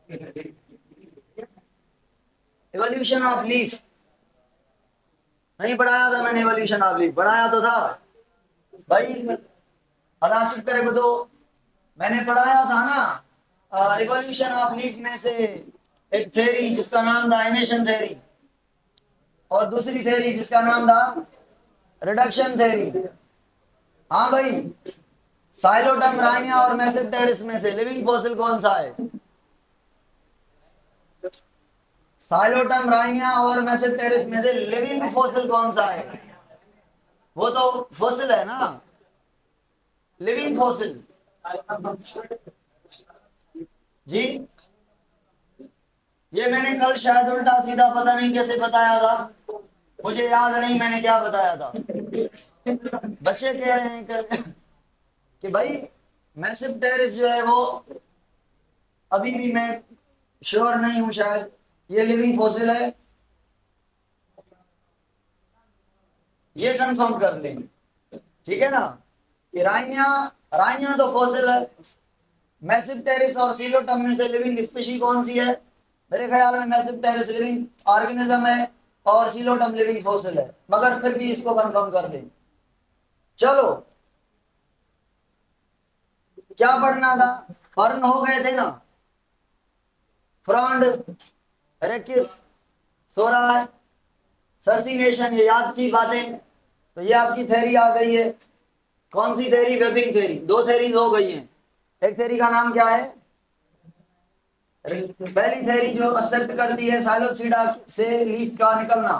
Evolution of leaf नहीं पढ़ाया था मैंने, एवोल्यूशन ऑफ लीफ पढ़ाया तो था भाई। अल्लाह चुप करे को तो मैंने पढ़ाया था ना, एवोल्यूशन ऑफ लीफ में से एक थ्योरी जिसका नाम था एनेशन थ्योरी, और दूसरी थ्योरी जिसका नाम था रिडक्शन थ्योरी। हाँ भाई, साइलोटम राइनिया और मेसेप्टेरिस में से लिविंग फॉसिल कौन सा है? साइलोटम राइनिया और मेसेप्टेरिस में से लिविंग फॉसिल कौन सा है? वो तो फॉसिल है ना, लिविंग फॉसिल जी। ये मैंने कल शायद उल्टा सीधा पता नहीं कैसे बताया था, मुझे याद नहीं मैंने क्या बताया था। बच्चे कह रहे हैं कि भाई मेसेप्टेरिस जो है वो, अभी भी मैं श्योर नहीं हूं, शायद ये लिविंग फॉसिल है, ये कंफर्म कर लेंगे, ठीक है ना। कि राइनिया, राइनिया तो फॉसिल है, मेसेप्टेरिस और सीलोटम में से लिविंग स्पीशी कौन सी है? मेरे ख्याल में मेसेप्टेरिस लिविंग ऑर्गेनिज्म है और सीलोटम लिविंग फॉसिल है, मगर फिर भी इसको कंफर्म कर लें। चलो, क्या पढ़ना था? फर्न हो गए थे ना, फ्रॉन्ड, रेकिस, सोराय, सर्सिनेशन, ये याद की बातें। तो ये आपकी थ्योरी आ गई है। कौन सी थ्योरी? Webbing theory. दो थ्योरीज हो गई हैं। एक थ्योरी का नाम क्या है? पहली थ्योरी जो एक्सेप्ट करती है साइलोपसीडा से लीफ का निकलना,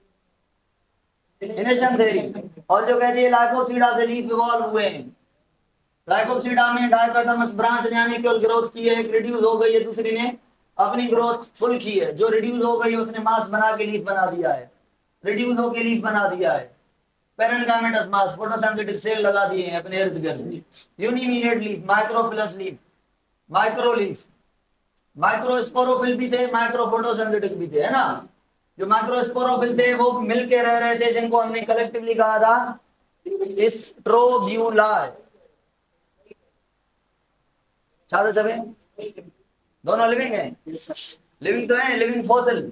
इनेशन थ्योरी, और जो कहती है लाइकोपसीडा से लीफ इवॉल्व हुए हैं। लाइकोपसीडा में डाइकोटोमस ब्रांच ने आने की ग्रोथ की है, एक रिड्यूस हो गई है, दूसरी ने अपनी ग्रोथ फुल की है। जो रिड्यूस हो गई है उसने मास बना के लीफ बना दिया है, रिड्यूस होके लीफ बना दिया है। पेरेन्काइमेटस मास, फोटोसिंथेटिक सेल लगा दिए हैं अपने इर्द गिर्द। यूनिमीनेट leaf, microphyllous leaf, micro leaf, microsporophyll भी थे, माइक्रो फोटोसिंथेटिक भी थे, है ना। जो माइक्रोस्पोरोफिल थे वो मिलके रह रहे थे, जिनको हमने कलेक्टिवली कहा था स्ट्रोब्यूला। चादर चबे दोनों लिविंग है, लिविंग तो है, लिविंग फॉसिल।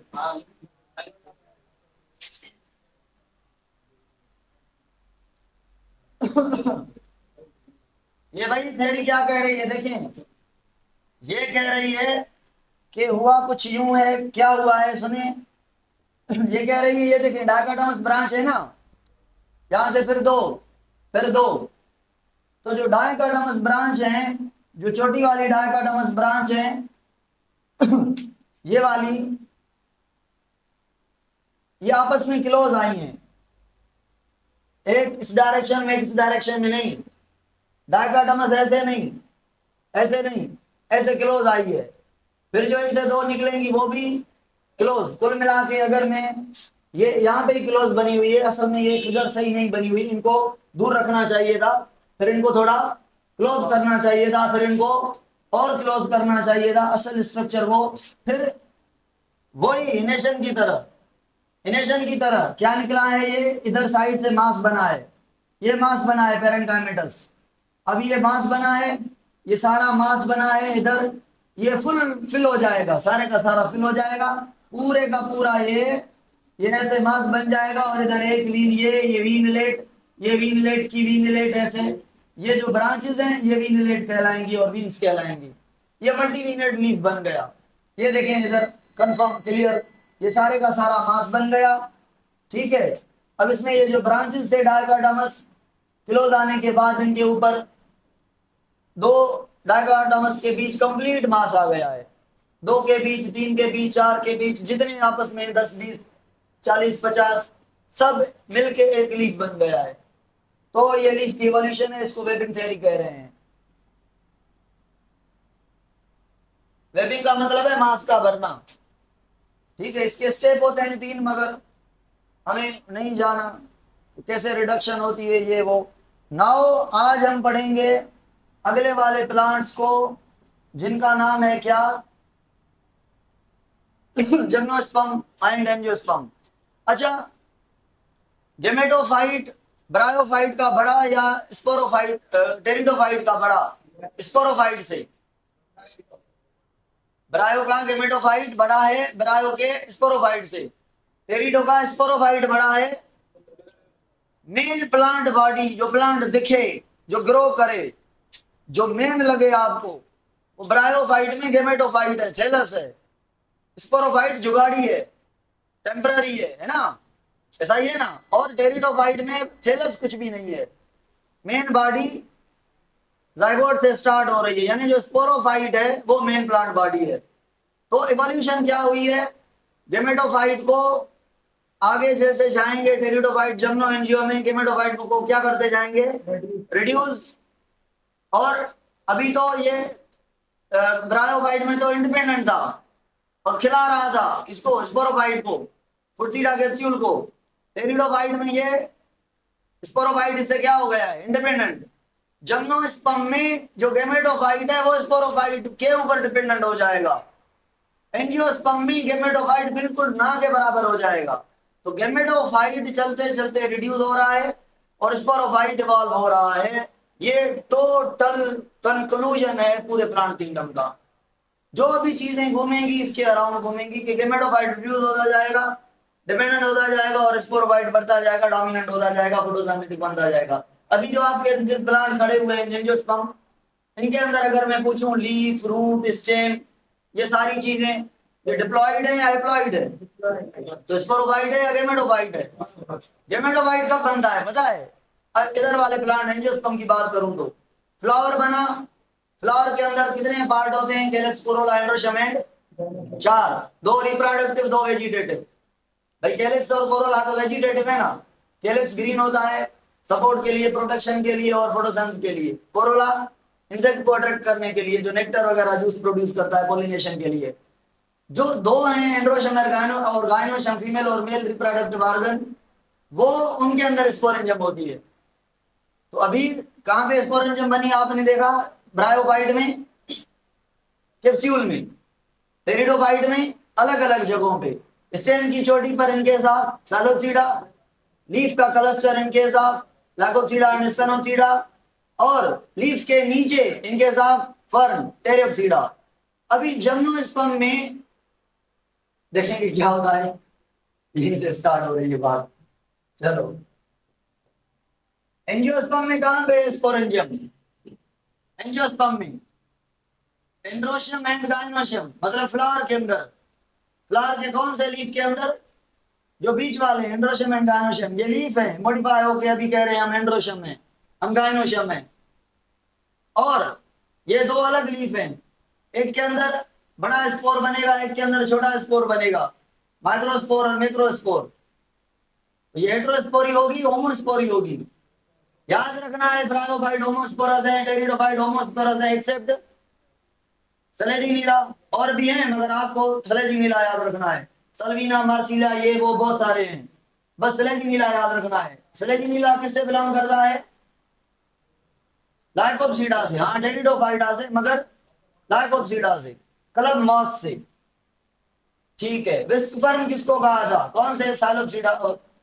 ये भाई थ्योरी क्या कह रही है? देखें, ये कह रही है कि हुआ कुछ यूं है। क्या हुआ है सुने। ये कह रही है, ये देखें डाइकोटोमस ब्रांच है ना, यहां से फिर दो, फिर दो। तो जो डाइकोटोमस ब्रांच है, जो छोटी वाली डाइकोटोमस ब्रांच है, ये वाली, ये आपस में क्लोज आई हैं, एक इस डायरेक्शन में एक इस डायरेक्शन में नहीं। डाइकोटोमस ऐसे नहीं, ऐसे नहीं, ऐसे क्लोज आई है। फिर जो इनसे दो निकलेंगी वो भी क्लोज। कुल मिला के अगर मैं, ये यहाँ पे क्लोज बनी हुई है, असल में ये फिगर सही नहीं बनी हुई, इनको दूर रखना चाहिए था, फिर इनको थोड़ा क्लोज करना चाहिए था, फिर इनको और क्लोज करना चाहिए था। असल स्ट्रक्चर वो फिर वही इनेशन की तरह, इनेशन की तरह क्या निकला है? ये इधर साइड से मास बना है, ये मास बना है पेरेन्काइमेटस। अब ये मास बना है, ये सारा मास बना है इधर, ये फुल फिल हो जाएगा, सारे का सारा फिल हो जाएगा, पूरे का पूरा ये ऐसे मास बन जाएगा। और इधर एक वीन, ये वीनलेट, ये वीनलेट की वीनलेट, ऐसे ये जो ब्रांचेस हैं ये वीनलेट कहलाएंगी और वीन्स कहलाएंगी। ये मल्टी वीनेट लीफ बन गया। ये देखें इधर, कंफर्म, क्लियर, ये सारे का सारा मास बन गया, ठीक है। अब इसमें ये जो ब्रांचेस थे डाइकोटोमस, क्लोज आने के बाद इनके ऊपर दो डाइकोटोमस के बीच कंप्लीट मास आ गया है। 2 के बीच, 3 के बीच, 4 के बीच, जितने आपस में 10, 20, 40, 50 सब मिलके एक लीफ बन गया है। तो ये लीफ की इवोल्यूशन है, इसको वेबिंग थ्योरी कह रहे हैं। वेबिंग का मतलब है मास का भरना, ठीक है। इसके स्टेप होते हैं 3, मगर हमें नहीं जाना कैसे रिडक्शन होती है ये वो। नाउ आज हम पढ़ेंगे अगले वाले प्लांट्स को, जिनका नाम है क्या? Gymnosperm and angiosperm. अच्छा, गेमेटोफाइट ब्रायोफाइट का बड़ा या स्पोरोफाइट टेरिडोफाइट का बड़ा? स्पोरोफाइट से। ब्रायो का गेमेटोफाइट बड़ा है ब्रायो के स्पोरोफाइट से, टेरिडो का स्पोरोफाइट बड़ा है। मेन प्लांट बॉडी जो प्लांट दिखे, जो ग्रो करे, जो मेन लगे आपको, वो ब्रायोफाइट में गेमेटोफाइट है, थैलस है। स्पोरोफाइट जुगाड़ी है, टेम्पररी है ना, ऐसा ही है ना। और टेरिडोफाइट में थैलस कुछ भी नहीं है, मेन बॉडी जाइगोट से स्टार्ट हो रही है, यानी जो स्पोरोफाइट है वो मेन प्लांट बॉडी है। तो इवोल्यूशन क्या हुई है, गेमेटोफाइट को आगे जैसे जाएंगे टेरिडोफाइट जमनो एंजियो में, गेमेटोफाइट को क्या करते जाएंगे, रिड्यूस। और अभी तो ये ब्रायोफाइट में तो इंडिपेंडेंट था और खिला रहा था किसको, स्पोरोफाइट को, फुर्सीडा कैप्सूल को। टेरिडोफाइट में ये स्पोरोफाइट इससे क्या हो गया है, इंडिपेंडेंट। जिम्नोस्पर्म में जो गेमेटोफाइट है वो स्पोरोफाइट के ऊपर डिपेंडेंट हो जाएगा। एंजियोस्पर्म में गेमेटोफाइट बिल्कुल ना के बराबर हो जाएगा। तो गेमेटोफाइट चलते चलते रिड्यूस हो रहा है और स्पोरोफाइट इवॉल्व हो रहा है। ये टोटल कंक्लूजन है पूरे प्लांट किंगडम का। जो भी चीजें घूमेंगी इसके अराउंड घूमेंगी कि गेमेटोफाइट रिड्यूस होता जाएगा, डिपेंडेंट होता जाएगा और स्पोरोफाइट बढ़ता जाएगा, डोमिनेंट होता जाएगा, फोटोसिंथेटिक बनता जाएगा। अभी जो आपके इर्द गिर्द प्लांट खड़े हुए हैं एंजियोस्पर्म, इनके अंदर अगर मैं पूछूं लीफ, रूट, स्टेम, ये सारी चीजें ये डिप्लॉइड है या हैप्लॉइड है, तो स्पोरोफाइट है या गेमेटोफाइट है। गेमेटोफाइट कब बनता है पता है, अब इधर वाले प्लांट एंजियोस्पर्म की बात करूं तो फ्लावर बना, फ्लावर के अंदर कितने पार्ट होते हैं, calyx, corolla, androecium and 4, 2 reproductive 2 vegetative. भाई कैलिक्स और कोरोला तो वेजिटेटिव है ना, कैलिक्स ग्रीन होता है सपोर्ट के लिए, प्रोटेक्शन के लिए और फोटोसिंथेसिस के लिए, कोरोला इंसेक्ट को अट्रैक्ट करने के लिए, जो नेक्टर वगैरह जूस प्रोड्यूस करता है पॉलिनेशन के लिए। जो 2 हैं एंड्रोशम और गायनोशम, फीमेल और मेल रिप्रोडक्टिव ऑर्गन, वो उनके अंदर स्पोरेंजियम होती है। तो अभी कहां पे स्पोरेंजियम बनी आपने देखा, ब्रायोफाइट में, कैप्सूल में, टेरिडोफाइट में, अलग अलग जगहों पे। स्टेम की चोटी पर इनके साथ सालोपसीडा, लीफ का क्लस्टर इनके साथ लाकोपसीडा एंड स्पेनोपसीडा, और लीफ के नीचे इनके साथ फर्न, टेरियोप्सीडा। अभी जिम्नोस्पर्म में देखेंगे क्या होता है, यहीं से स्टार्ट हो रही है बात। चलो एंजियोस्पर्म में कहां पे स्पोरेंजियम, एंजियोस्पर्म में एंड्रोशम एंड गायनोशम, मतलब फ्लावर के अंदर, फ्लावर के कौन से लीफ के अंदर, जो बीच वाले एंड्रोशम एंड गायनोशम, ये लीफ है, मॉडिफाई होके अभी कह रहे हैं हम एंड्रोशम में, हम गायनोशम में। और ये 2 अलग लीफ हैं, एक के अंदर बड़ा स्पोर बनेगा, एक के अंदर छोटा स्पोर बनेगा, माइक्रोस्पोर और मैक्रोस्पोर। ये हेटेरोस्पोरी होगी, होमोस्पोरी होगी। याद रखना है ब्रायोफाइट होमोस्पोरस है, टेरिडोफाइट होमोस्पोरस है, एक्सेप्ट सलेजिंग नीला। और भी हैं मगर आपको सलेजिंग नीला याद रखना है, सल्वीना, मार्सिला, ये वो बहुत सारे हैं, बस सलेजिंग नीला याद रखना है। सलेजिंग नीला किससे बिलोंग करता है, लाइकोप्सीडा से, हाँ टेरिडोफाइटा से, मगर लाइकोप्सीडा से, क्लब मॉस से, ठीक है। विस्कफर्म किसको कहा था, कौन से, सालोपसीडा,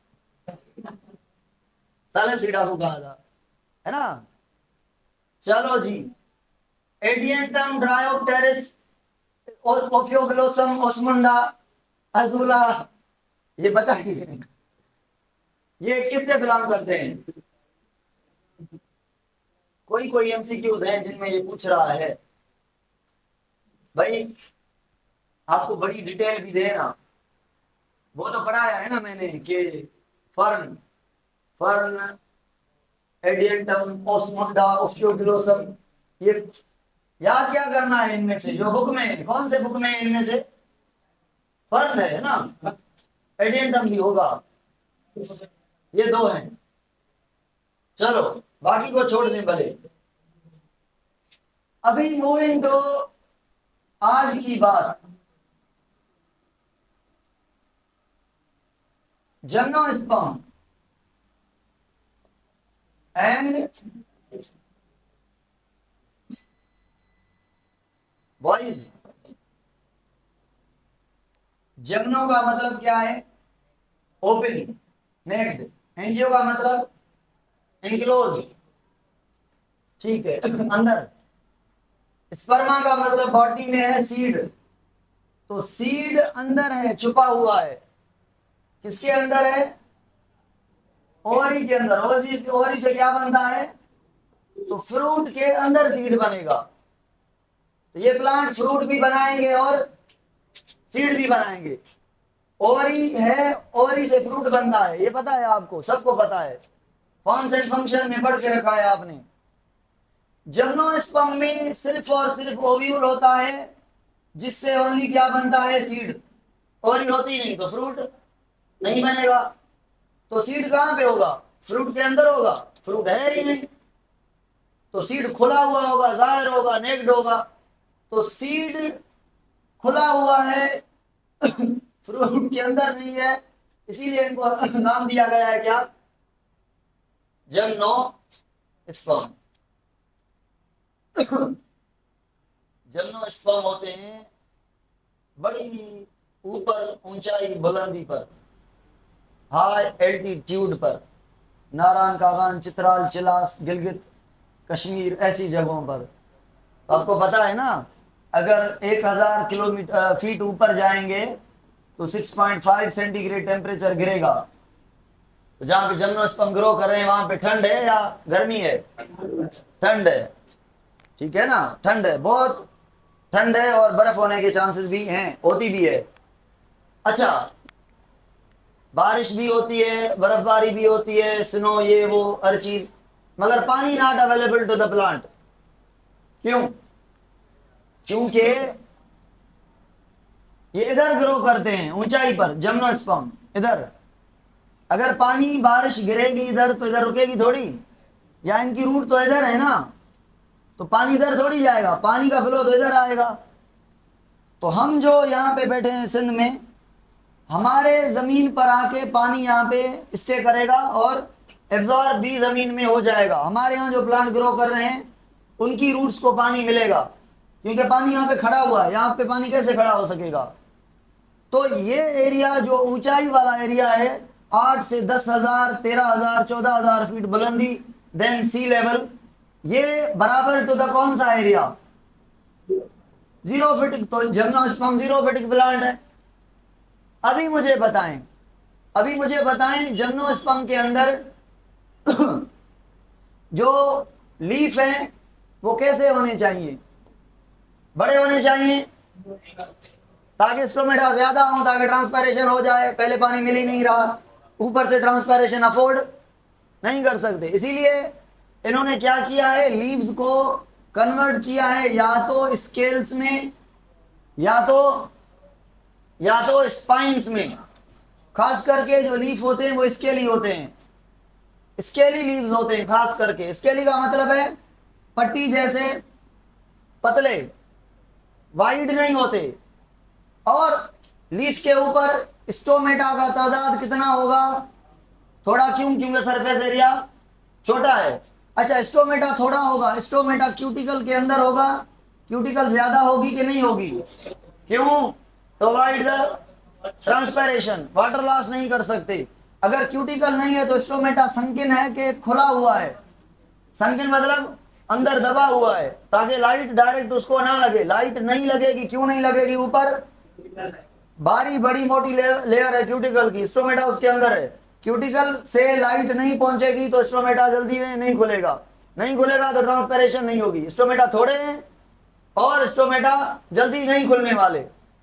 सालोपसीडा को कहा था, है ना। चलो जी, एडियंटम, ड्रायोप्टेरिस, ओफियोग्लोसम, ओस्मुंडा, अजूला, ये बताइए ये किससे बिलोंग करते हैं। कोई कोई एमसीक्यूज हैं जिनमें ये पूछ रहा है। भाई आपको बड़ी डिटेल भी देना, वो तो पढ़ाया है ना मैंने कि fern, fern, Adiantum, Osmunda, Ophioglossum, ये याद क्या करना है इनमें से, जो बुक में, कौन से बुक में इनमें से फर्न है ना, एडियंटम भी होगा, ये 2 हैं। चलो बाकी को छोड़ दें भले। अभी मूविंग टू आज की बात, जिम्नोस्पर्म एंड बॉयज। जिम्नो का मतलब क्या है, ओपन, नेक्ड। एंजियो का मतलब इनक्लोज, ठीक है, अंदर। स्पर्मा का मतलब बॉडी में है सीड, तो सीड अंदर है, छुपा हुआ है। किसके अंदर है? ओवरी के अंदर। ओवरी से क्या बनता है? तो फ्रूट के अंदर सीड बनेगा। तो ये प्लांट फ्रूट भी बनाएंगे और सीड भी बनाएंगे। ओवरी है, ओवरी से फ्रूट बनता है, ये पता है आपको, सबको पता है, फॉर्म्स एंड फंक्शन में पढ़ के रखा है आपने। जिम्नोस्पर्म में सिर्फ और सिर्फ ओव्यूल होता है, जिससे ओनली क्या बनता है? सीड। ओवरी होती नहीं तो फ्रूट नहीं बनेगा। तो सीड कहां पे होगा? फ्रूट के अंदर होगा, फ्रूट है ही नहीं, तो सीड खुला हुआ होगा, जाहिर होगा, नेक्ड होगा। तो सीड खुला हुआ है फ्रूट के अंदर नहीं है, इसीलिए इनको नाम दिया गया है क्या? जिम्नोस्पर्म। जिम्नोस्पर्म होते हैं बड़ी ऊपर, ऊंचाई, बुलंदी पर, हाई एल्टीट्यूड पर, नारायण कागान, चित्राल, चिलास, गिलगित, कश्मीर, ऐसी जगहों पर। तो आपको पता है ना, अगर 1000 किलोमीटर फीट ऊपर जाएंगे तो 6.5 सेंटीग्रेड टेम्परेचर गिरेगा। तो जहां पे जिम्नोस्पर्म ग्रो कर रहे हैं वहां पे ठंड है या गर्मी है? ठंड है, ठीक है ना, ठंड है, बहुत ठंड है, और बर्फ होने के चांसेस भी हैं, होती भी है। अच्छा, बारिश भी होती है, बर्फबारी भी होती है, स्नो, ये वो हर चीज, मगर पानी not available to the plant. क्यों? क्योंकि ये इधर ग्रो करते हैं ऊंचाई पर, जिम्नोस्पर्म इधर। अगर पानी, बारिश गिरेगी इधर तो इधर रुकेगी थोड़ी, या इनकी रूट तो इधर है ना, तो पानी इधर थोड़ी जाएगा, पानी का फ्लो तो इधर आएगा। तो हम जो यहाँ पे बैठे हैं सिंध में, हमारे जमीन पर आके पानी यहाँ पे स्टे करेगा और एब्जॉर्ब भी जमीन में हो जाएगा। हमारे यहाँ जो प्लांट ग्रो कर रहे हैं उनकी रूट्स को पानी मिलेगा, क्योंकि पानी यहाँ पे खड़ा हुआ है, यहाँ पे पानी कैसे खड़ा हो सकेगा? तो ये एरिया जो ऊंचाई वाला एरिया है, 8 से 10,000, 13,000, 14,000 फीट बुलंदी, देन सी लेवल, ये बराबर टू द कौन सा एरिया? जीरोफिटिक। तो जिम्नोस्पर्म जीरोफिटिक प्लांट है। अभी मुझे बताएं जिम्नोस्पर्म के अंदर जो लीफ हैं वो कैसे होने चाहिए? बड़े होने चाहिए, ताकि स्टोमेटा ज्यादा हो, ताकि ट्रांसपायरेशन हो जाए। पहले पानी मिल ही नहीं रहा, ऊपर से ट्रांसपायरेशन अफोर्ड नहीं कर सकते, इसीलिए इन्होंने क्या किया है? लीव्स को कन्वर्ट किया है या तो स्केल्स में या तो स्पाइन्स में। खास करके जो लीफ होते हैं वो स्केली होते हैं, स्केली लीव्स होते हैं। खास करके स्केली का मतलब है पट्टी जैसे पतले, वाइड नहीं होते। और लीफ के ऊपर स्टोमेटा का तादाद कितना होगा? थोड़ा। क्यों? क्योंकि सरफेस एरिया छोटा है। अच्छा, स्टोमेटा थोड़ा होगा, स्टोमेटा क्यूटिकल के अंदर होगा, क्यूटिकल ज्यादा होगी कि नहीं होगी? क्यों? तो avoid the transpiration, water loss नहीं कर सकते। अगर क्यूटिकल नहीं है तो स्टोमेटा संकिन है कि खुला हुआ है? संकिन मतलब अंदर दबा हुआ है, ताकि लाइट डायरेक्ट उसको ना लगे। लाइट नहीं लगेगी, क्यों नहीं लगेगी? ऊपर बारी बड़ी मोटी लेयर है क्यूटिकल की, स्टोमेटा उसके अंदर है, क्यूटिकल से लाइट नहीं पहुंचेगी तो स्टोमेटा जल्दी में नहीं खुलेगा तो ट्रांसपायरेशन नहीं होगी। स्टोमेटा थोड़े हैं और स्टोमेटा जल्दी नहीं खुलने वाले,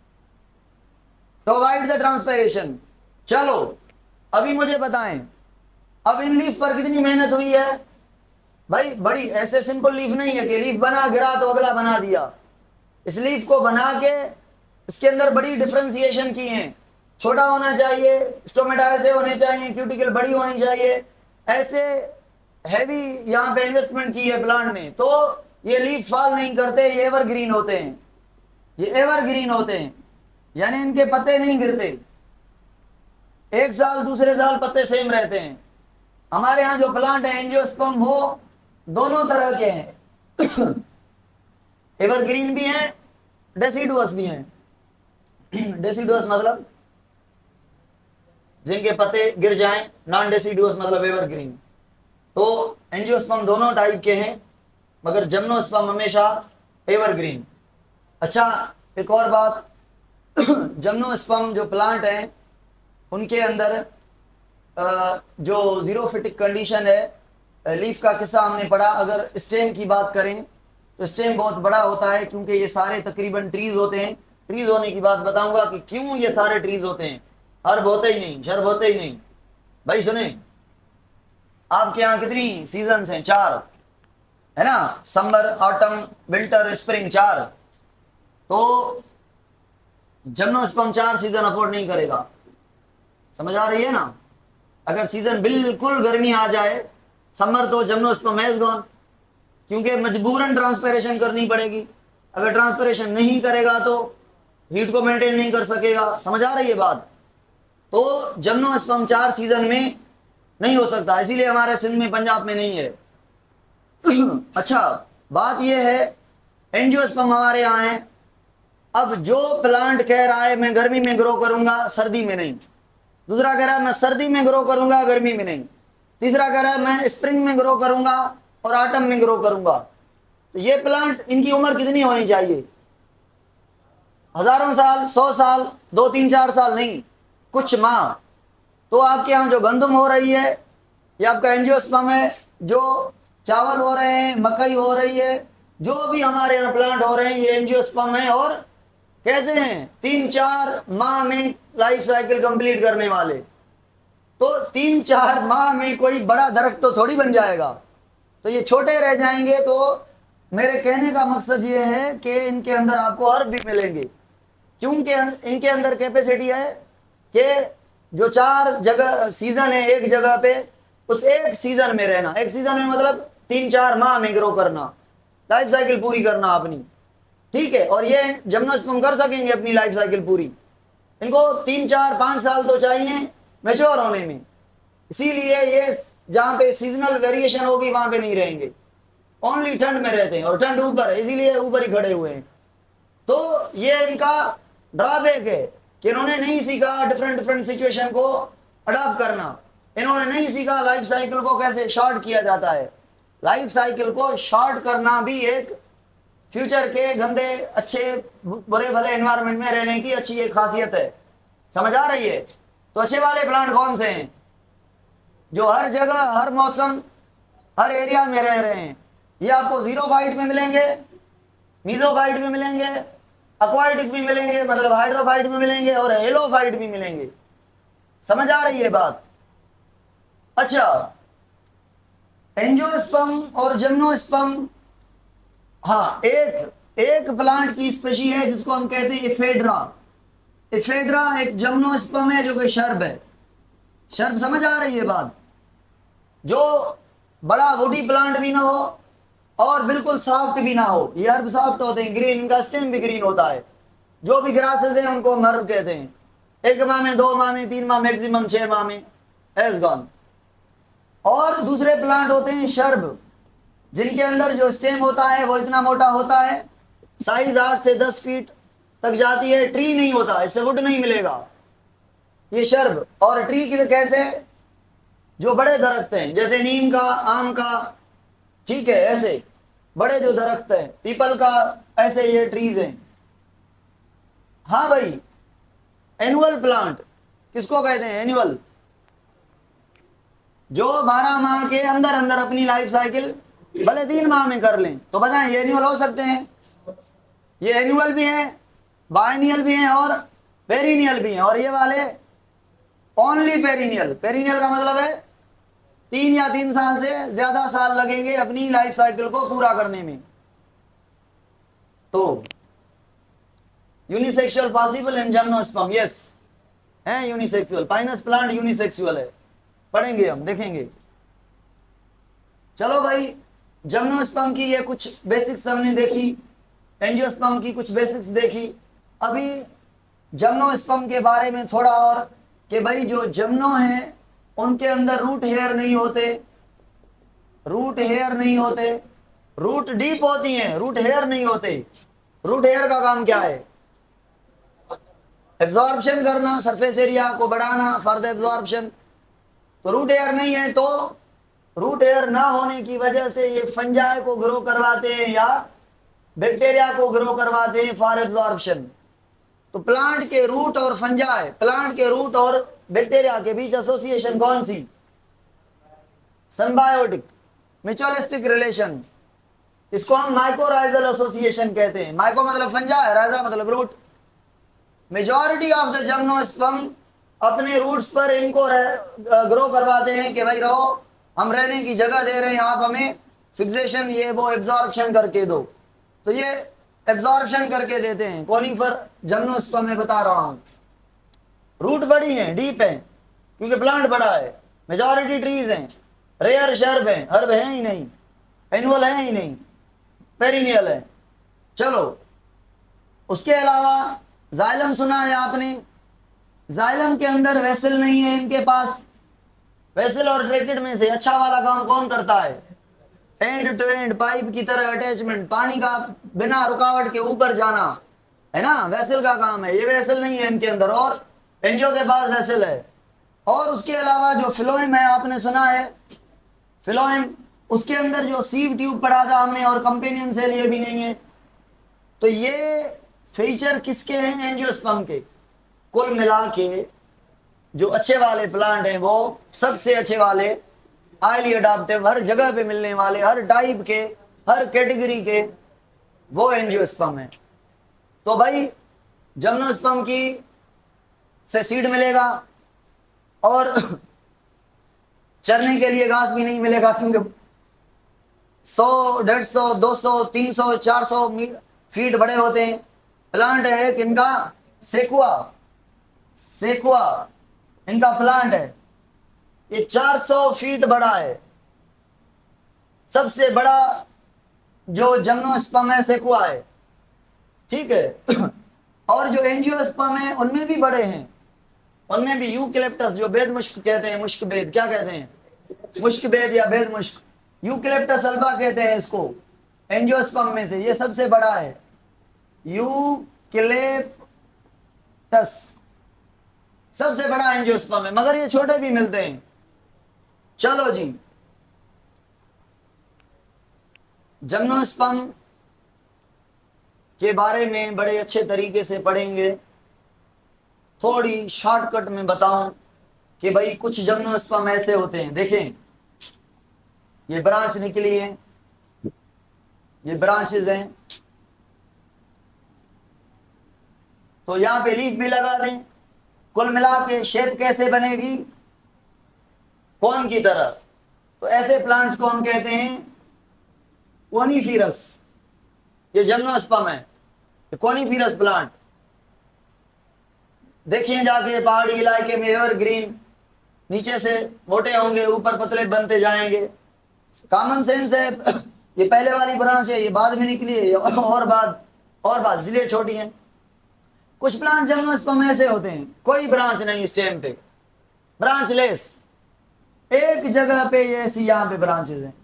तो अवॉइड द ट्रांसपायरेशन। चलो अभी मुझे बताएं, अब इन लीफ पर कितनी मेहनत हुई है भाई? बड़ी, ऐसे सिंपल लीफ नहीं है कि लीफ बना, गिरा तो अगला बना दिया। इस लीफ को बना के इसके अंदर बड़ी डिफ्रेंसिएशन की है। छोटा होना चाहिए, स्टोमेटा ऐसे होने चाहिए, क्यूटिकल बड़ी होनी चाहिए, ऐसे हैवी यहाँ पे इन्वेस्टमेंट की है प्लांट ने, तो ये लीफ फॉल नहीं करते, ये एवरग्रीन होते हैं। ये एवरग्रीन होते हैं, यानी इनके पत्ते नहीं गिरते, एक साल दूसरे साल पत्ते सेम रहते हैं। हमारे यहाँ जो प्लांट है एंजियोस्पर्म, वो दोनों तरह के हैं, एवरग्रीन भी हैं, डेसिडुअस भी हैं। डेसिडुअस मतलब जिनके पत्ते गिर जाएं, नॉन डेसिडुअस मतलब एवरग्रीन। तो एंजियोस्पर्म दोनों टाइप के हैं, मगर जिम्नोस्पर्म हमेशा एवरग्रीन। अच्छा, एक और बात, जिम्नोस्पर्म जो प्लांट हैं उनके अंदर जो जीरोफिटिक कंडीशन है, लीफ का किस्सा हमने पढ़ा। अगर स्टेम की बात करें तो स्टेम बहुत बड़ा होता है, क्योंकि ये सारे तकरीबन ट्रीज होते हैं। ट्रीज होने की बात बताऊंगा कि क्यों ये सारे ट्रीज होते हैं, हर्ब होते ही नहीं, शर्ब होते ही नहीं। भाई सुने, आपके यहाँ कितनी सीजन्स हैं? 4 है ना, समर, ऑटम, विंटर, स्प्रिंग, 4। तो जिम्नोस्पर्म 4 सीजन अफोर्ड नहीं करेगा, समझ आ रही है ना। अगर सीजन बिल्कुल गर्मी आ जाए, समर, तो जिम्नोस्पर्म हैज गॉन, क्योंकि मजबूरन ट्रांसपिरेशन करनी पड़ेगी। अगर ट्रांसपिरेशन नहीं करेगा तो हीट को मेंटेन नहीं कर सकेगा। समझ आ रही है बात। तो जिम्नोस्पर्म 4 सीजन में नहीं हो सकता, इसीलिए हमारे सिंध में, पंजाब में नहीं है। अच्छा, बात यह है एंजियोस्पर्म हमारे यहाँ है। अब जो प्लांट कह रहा है मैं गर्मी में ग्रो करूंगा, सर्दी में नहीं। दूसरा कह रहा है मैं सर्दी में ग्रो करूंगा, गर्मी में नहीं। तीसरा कह रहा है मैं स्प्रिंग में ग्रो करूंगा और ऑटम में ग्रो करूंगा। तो ये प्लांट, इनकी उम्र कितनी होनी चाहिए? हजारों साल, 100 साल, 2, 3, 4 साल नहीं, कुछ माह। तो आपके यहाँ जो गंदम हो रही है, ये आपका एंजियोस्पर्म है। जो चावल हो रहे हैं, मकई हो रही है, जो भी हमारे यहाँ प्लांट हो रहे हैं, ये एंजियोस्पर्म है। और कैसे हैं? 3-4 माह में लाइफ साइकिल कंप्लीट करने वाले। तो 3-4 माह में कोई बड़ा दरख्त तो थोड़ी बन जाएगा, तो ये छोटे रह जाएंगे। तो मेरे कहने का मकसद ये है कि इनके अंदर आपको हर्ब भी मिलेंगे, क्योंकि इनके अंदर कैपेसिटी है कि जो 4 जगह सीजन है एक जगह पे, उस एक सीजन में रहना। एक सीजन में मतलब 3-4 माह में ग्रो करना, लाइफ साइकिल पूरी करना अपनी, ठीक है। और ये जिम्नोस्पर्म कर सकेंगे अपनी लाइफ साइकिल पूरी। इनको 3-4-5 साल तो चाहिए मैच्योर होने में। इसीलिए ये जहाँ पे सीजनल वेरिएशन होगी वहां पे नहीं रहेंगे, ओनली ठंड में रहते हैं। और ठंड ऊपर है, इसीलिए ऊपर ही खड़े हुए हैं। तो ये इनका ड्रॉबैक है कि इन्होंने नहीं सीखा डिफरेंट सिचुएशन को अडॉप्ट करना। इन्होंने नहीं सीखा लाइफ साइकिल को कैसे शॉर्ट किया जाता है। लाइफ साइकिल को शॉर्ट करना भी एक फ्यूचर के गंदे, अच्छे, बुरे भले एनवायरनमेंट में रहने की अच्छी एक खासियत है। समझ आ रही है। तो अच्छे वाले प्लांट कौन से हैं? जो हर जगह, हर मौसम, हर एरिया में रह रहे हैं। ये आपको जीरोफाइट में मिलेंगे, मीजोफाइट में मिलेंगे, एक्वाटिक भी मिलेंगे, मतलब हाइड्रोफाइट में मिलेंगे, और हेलोफाइट भी मिलेंगे। समझ आ रही है बात। अच्छा, एंजियोस्पर्म और जिम्नोस्पर्म, हाँ, एक प्लांट की स्पेशी है जिसको हम कहते हैं इफेड्रा। इफेड्रा एक जिम्नोस्पर्म है जो कि शर्ब है। शर्ब, समझ आ रही है बात। जो बड़ा वुडी प्लांट भी ना हो और बिल्कुल सॉफ्ट भी ना हो। ये हर्ब सॉफ्ट होते हैं, ग्रीन, इनका स्टेम भी ग्रीन होता है। जो भी ग्रासेस हैं उनको हम हर्ब कहते हैं। 1 माह में, 2 माह में, 3 माह, मैक्सिमम 6 माह में हैज गॉन। और दूसरे प्लांट होते हैं शर्ब, जिनके अंदर जो स्टेम होता है वो इतना मोटा होता है, साइज 8 से 10 फीट तक जाती है। ट्री नहीं होता, इससे वुड नहीं मिलेगा, ये शर्ब। और ट्री के कैसे? जो बड़े दरख्त हैं, जैसे नीम का, आम का, ठीक है, ऐसे बड़े जो दरख्त हैं, पीपल का, ऐसे ये ट्रीज हैं। हाँ भाई, एनुअल प्लांट किसको कहते हैं? एनुअल, जो 12 माह के अंदर अंदर अपनी लाइफ साइकिल भले 3 माह में कर लें। तो बताएं, ये एनुअल हो सकते हैं? ये एनुअल भी हैं, बायनियल भी हैं और पेरिनियल भी हैं। और ये वाले ओनली पेरिनियल। पेरिनियल का मतलब है 3 या 3 साल से ज्यादा साल लगेंगे अपनी लाइफ साइकिल को पूरा करने में। तो unisexual possible in gymnosperm, yes है यूनिसेक्सुअल। पाइनस प्लांट यूनिसेक्सुअल है, पढ़ेंगे हम, देखेंगे। चलो भाई, जिम्नोस्पर्म की ये कुछ बेसिक्स हमने देखी, एंजियोस्पर्म की कुछ बेसिक्स देखी। अभी जिम्नोस्पर्म के बारे में थोड़ा और, कि भाई जो जिम्नो हैं उनके अंदर रूट हेयर नहीं होते। रूट हेयर नहीं होते, रूट डीप होती हैं, रूट हेयर नहीं होते। रूट हेयर का काम क्या है? एब्जॉर्प्शन करना, सरफेस एरिया को बढ़ाना फॉर द एब्जॉर्प्शन। तो रूट हेयर नहीं है, तो रूट हेयर ना होने की वजह से ये फंजाई को ग्रो करवाते हैं या बैक्टीरिया को ग्रो करवाते हैं फॉर एब्जॉर्प्शन। तो प्लांट के रूट और फंजाई, प्लांट के रूट और बैक्टीरिया के बीच एसोसिएशन कौन सी? Symbiotic, mutualistic relation. इसको हम माइकोराइजल एसोसिएशन कहते हैं। माइको मतलब फंजाई, राइजा मतलब root. Majority of the gymnosperm अपने रूट्स पर इनको ग्रो करवाते हैं कि भाई रहो, हम रहने की जगह दे रहे हैं, आप हमें फिक्सेशन ये वो एब्जॉर्प्शन करके दो। तो ये एब्जॉर्प्शन करके देते हैं। कोनिफर जिम्नोस्पर्म में बता रहा हूं, रूट बड़ी हैं, डीप हैं, क्योंकि प्लांट बड़ा है। मेजॉरिटी ट्रीज हैं, रेयर शर्ब हैं, हर्ब हैं ही नहीं, एनुअल हैं ही नहीं, पेरिनियल है। चलो, उसके अलावा जाइलम सुना है आपने? जाइलम के अंदर वेसल नहीं है इनके पास। वेसल और ट्रैकेट में से अच्छा वाला काम कौन करता है? एंड टू एंड पाइप की तरह अटैचमेंट, पानी का बिना रुकावट के ऊपर जाना, है ना, वेसल का काम है। ये वेसल नहीं है इनके अंदर, और एंजियो के पास वेसल है। और उसके अलावा जो फ्लोएम है, आपने सुना है फ्लोएम, उसके अंदर जो सीव ट्यूब पढ़ा था हमने, और कंपेनियन सेल ये भी नहीं है। तो ये फीचर किसके हैं? एंजियोस्पर्म के। कुल मिला के जो अच्छे वाले प्लांट हैं, वो सबसे अच्छे वाले, हाईली अडॉप्टिव, हर जगह पे मिलने वाले, हर टाइप के, हर कैटेगरी के, वो एंजियोस्पर्म है। तो भाई जिम्नोस्पर्म की से सीड मिलेगा, और चरने के लिए घास भी नहीं मिलेगा, क्योंकि 100, 150, 200, 300, 400 फीट बड़े होते हैं। प्लांट है किनका? सेकुआ, सेकुआ इनका प्लांट है। ये 400 फीट बड़ा है। सबसे बड़ा जो जिम्नोस्पर्म है सेकुआ है, ठीक है। और जो एंजियोस्पर्म है उनमें भी बड़े हैं, उनमें भी यूकलिप्टस, जो बेद मुश्क कहते हैं, मुश्क बेद, क्या कहते हैं, मुश्क बेद या बेद मुश्क, यूकलिप्टस अल्बा कहते हैं इसको। एंजियोस्पर्म में से ये सबसे बड़ा है, यूकलिप्टस सबसे बड़ा एंजियोस्पर्म है, मगर ये छोटे भी मिलते हैं। चलो जी, जिम्नोस्पर्म के बारे में बड़े अच्छे तरीके से पढ़ेंगे। थोड़ी शॉर्टकट में बताऊं कि भाई कुछ जिम्नोस्पर्म ऐसे होते हैं, देखें ये ब्रांच निकली है, ये ब्रांचेस हैं, तो यहां पे लीफ भी लगा दें। कुल मिला के शेप कैसे बनेगी? कौन की तरह। तो ऐसे प्लांट्स को हम कहते हैं कोनिफिरस। ये जिम्नोस्पर्म है, कोनिफिरस प्लांट। देखिए जाके पहाड़ी इलाके में एवरग्रीन, नीचे से मोटे होंगे, ऊपर पतले बनते जाएंगे। कॉमन सेंस है। ये पहले वाली ब्रांच है, ये बाद में निकली है, और बाद इसलिए छोटी हैं। कुछ प्लांट जिम्नोस्पर्म ऐसे होते हैं, कोई ब्रांच नहीं स्टेम पे, ब्रांच लेस, एक जगह पे ये ऐसी यहां पे ब्रांचेस हैं,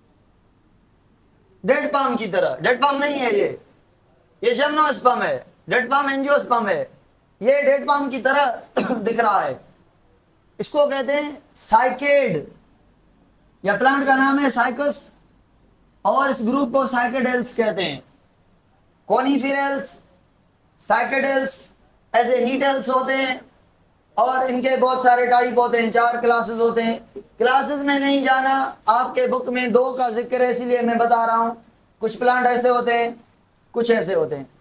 डेड पाम की तरह। डेड पाम नहीं है ये जिम्नोस्पर्म है। डेड पाम एंजियोस्पर्म है, ये डेड पाम की तरह दिख रहा है। इसको कहते हैं साइकेड, या प्लांट का नाम है साइकस, और इस ग्रुप को साइकेडेल्स कहते हैं। कोनिफिरल्स, साइकेडेल्स ऐसे नीटेल्स होते हैं, और इनके बहुत सारे टाइप होते हैं, 4 क्लासेस होते हैं। क्लासेस में नहीं जाना, आपके बुक में 2 का जिक्र है, इसीलिए मैं बता रहा हूं। कुछ प्लांट ऐसे होते हैं, कुछ ऐसे होते हैं।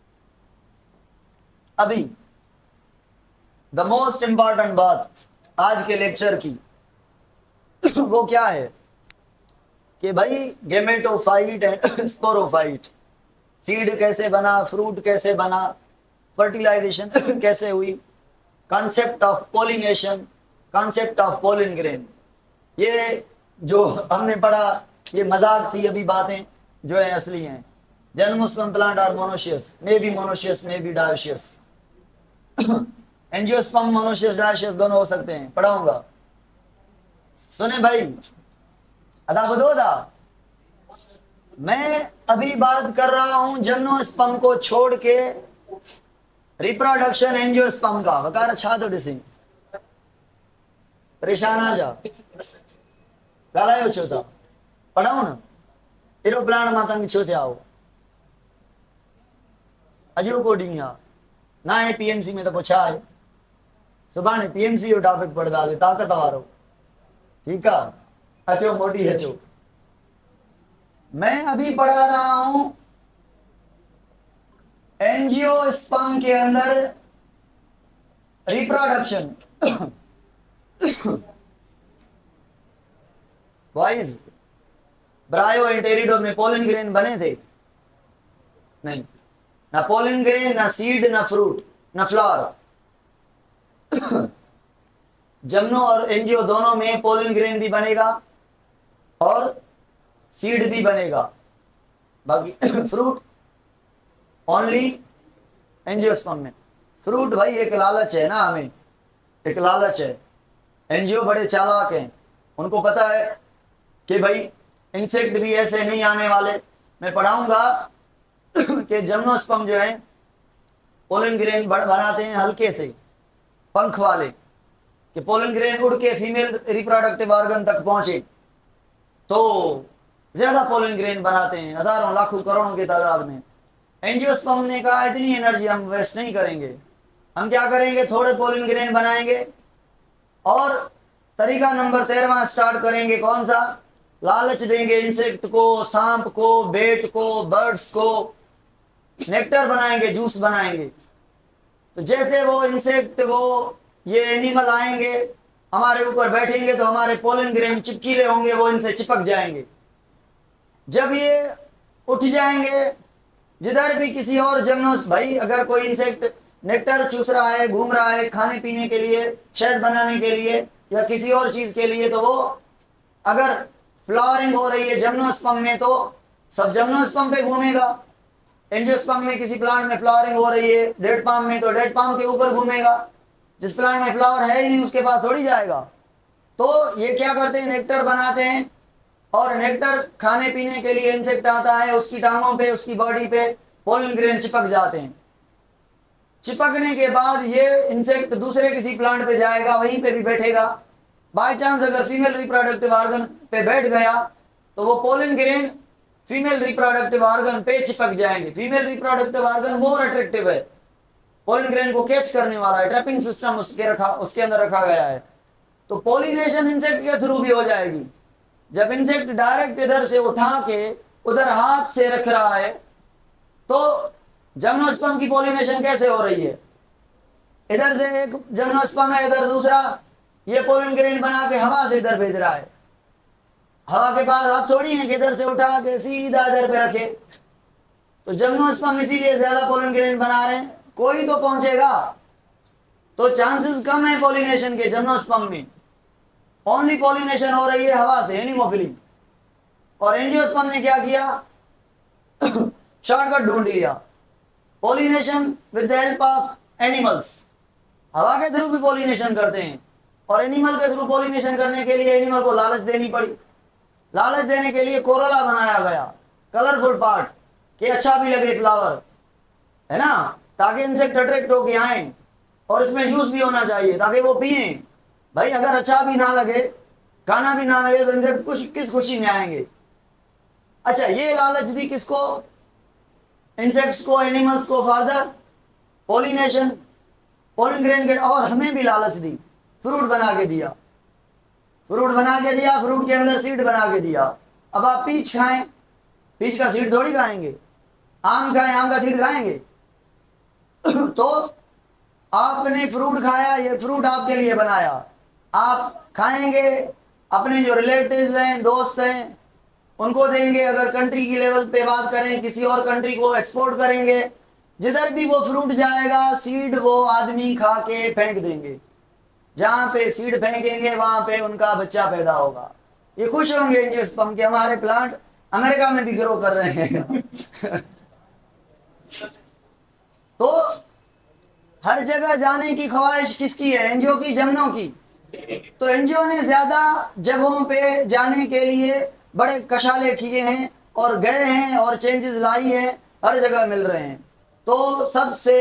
अभी द मोस्ट इंपॉर्टेंट बात आज के लेक्चर की वो क्या है कि भाई गेमेटोफाइट एंड स्पोरोफाइट, सीड कैसे बना, फ्रूट कैसे बना, फर्टिलाइजेशन कैसे हुई, concept of pollination, concept of pollen grain, ये जो हमने पढ़ा ये मजाक थी, अभी बातें जो है असली हैं। Gymnosperm plant are monoecious, may be monoecious, may be dioecious. Angiosperm monoecious, dioecious दोनों हो सकते हैं, पढ़ाऊंगा। सुने भाई, अदा बदोदा, मैं अभी बात कर रहा हूं जिम्नोस्पर्म को छोड़ के रिप्रोडक्शन एंजियोस्पर्म का। वकार छा तो डिसिंग परेशान आ जा गालायो छो था पढ़ाऊं न एरोप्लान मां तंग छो थे आओ अजो कोडिंग आ ना है पीएमसी में तो पूछा है सुबह पीएमसी टॉपिक पढ़ डाले ताकत वारो ठीक है। अचो मोटी अचो मैं अभी पढ़ा रहा हूं एंजियोस्पर्म के अंदर रिप्रोडक्शन बॉयज ब्रायो एंटेरिडो में पोलन ग्रेन बने थे नहीं, ना पोलन ग्रेन, ना सीड, ना फ्रूट, ना फ्लावर। जमनो और एंजियो दोनों में पोलन ग्रेन भी बनेगा और सीड भी बनेगा, बाकी फ्रूट ओनली एंजियोस्पर्म में। फ्रूट भाई एक लालच है ना, हमें एक लालच है। एंजियो बड़े चालाक हैं, उनको पता है कि भाई इंसेक्ट भी ऐसे नहीं आने वाले। मैं पढ़ाऊंगा कि जिम्नोस्पर्म जो है पोलन ग्रेन बनाते हैं हल्के से पंख वाले, कि पोलन ग्रेन उड़ के फीमेल रिप्रोडक्टिव ऑर्गन तक पहुंचे तो ज्यादा पोलन ग्रेन बनाते हैं, हजारों लाखों करोड़ों की तादाद में। एंजियोस्पर्म ने कहा इतनी एनर्जी हम वेस्ट नहीं करेंगे, हम क्या करेंगे थोड़े पोलन ग्रेन बनाएंगे और तरीका नंबर 13वां स्टार्ट करेंगे। कौन सा? लालच देंगे इंसेक्ट को, सांप को, बेट को, बर्ड्स को, नेक्टर बनाएंगे, जूस बनाएंगे। तो जैसे वो इंसेक्ट वो ये एनिमल आएंगे हमारे ऊपर बैठेंगे तो हमारे पोलन ग्रेन चिपकीले होंगे, वो इनसे चिपक जाएंगे। जब ये उठ जाएंगे जिधर भी किसी और जमनोस भाई अगर कोई इंसेक्ट नेक्टर चूस रहा है, घूम रहा है खाने पीने के लिए, शहद बनाने के लिए या किसी और चीज के लिए, तो वो अगर फ्लावरिंग हो रही है जिम्नोस्पर्म में तो सब जिम्नोस्पर्म पे घूमेगा। एंजियोस्पर्म में किसी प्लांट में फ्लावरिंग हो रही है, डेड पाम में, तो डेड पाम के ऊपर घूमेगा। जिस प्लांट में फ्लावर है ही नहीं उसके पास थोड़ी जाएगा। तो ये क्या करते हैं, नेक्टर बनाते हैं और नेक्टर खाने पीने के लिए इंसेक्ट आता है, उसकी टांगों पे, उसकी बॉडी पे पोलन ग्रेन चिपक जाते हैं। चिपकने के बाद ये इंसेक्ट दूसरे किसी प्लांट पे जाएगा, वहीं पे भी बैठेगा। बाय चांस अगर फीमेल रिप्रोडक्टिव ऑर्गन पे बैठ गया तो वो pollen grain female reproductive organ पे चिपक जाएंगे। Female reproductive organ more attractive है, पोलन ग्रेन को कैच करने वाला है, ट्रैपिंग सिस्टम उसके अंदर रखा गया है। तो पोलिनेशन इंसेक्ट के थ्रू भी हो जाएगी। जब इंसेक्ट डायरेक्ट इधर से उठा के उधर हाथ से रख रहा है तो जिम्नोस्पर्म की पोलिनेशन कैसे हो रही है? इधर से एक जिम्नोस्पर्म है, इधर दूसरा, ये पोलन ग्रेन बना के हवा से इधर भेज रहा है। हवा के पास हाथ थोड़ी है कि इधर से उठा के सीधा इधर पे रखे। तो जिम्नोस्पर्म इसीलिए ज्यादा पोलन ग्रेन बना रहे हैं, कोई तो पहुंचेगा। तो चांसेस कम है पोलिनेशन के जिम्नोस्पर्म में। ओनली पोलिनेशन हो रही है हवा से, एनिमोफिली। और एंजियोस्पर्म ने क्या किया? शॉर्टकट ढूंढ लिया, pollination with the help of animals. हवा के थ्रू भी पोलिनेशन करते हैं और एनिमल के थ्रू पोलिनेशन करने के लिए एनिमल को लालच देनी पड़ी। लालच देने के लिए कोरोला बनाया गया, कलरफुल पार्ट, कि अच्छा भी लगे फ्लावर, है ना, ताकि इंसेक्ट अट्रैक्ट होके आए। और इसमें जूस भी होना चाहिए ताकि वो पिए। भाई अगर अच्छा भी ना लगे, खाना भी ना लगे तो इंसेक्ट किस खुशी में आएंगे। अच्छा, ये लालच दी किसको? इंसेक्ट्स को, एनिमल्स को, फॉर पोलिनेशन, पोलन ग्रेन के। और हमें भी लालच दी, फ्रूट बना के दिया, फ्रूट बना के दिया, फ्रूट के अंदर सीड बना के दिया। अब आप पीच खाएं, पीच का सीड थोड़ी खाएंगे। आम खाएं, आम का सीड खाएंगे। तो आपने फ्रूट खाया, ये फ्रूट आपके लिए बनाया, आप खाएंगे, अपने जो रिलेटिव्स हैं, दोस्त हैं, उनको देंगे। अगर कंट्री की लेवल पे बात करें, किसी और कंट्री को एक्सपोर्ट करेंगे। जिधर भी वो फ्रूट जाएगा, सीड वो आदमी खा के फेंक देंगे। जहां पे सीड फेंकेंगे वहां पे उनका बच्चा पैदा होगा। ये खुश होंगे एंजियोस्पर्म के, हमारे प्लांट अमेरिका में भी ग्रो कर रहे हैं। तो हर जगह जाने की ख्वाहिश किसकी है? एनजीओ की, जमनों की। तो एनजीओ ने ज्यादा जगहों पे जाने के लिए बड़े कशाले किए हैं और गए हैं और चेंजेस लाई हैं, हर जगह मिल रहे हैं। तो सबसे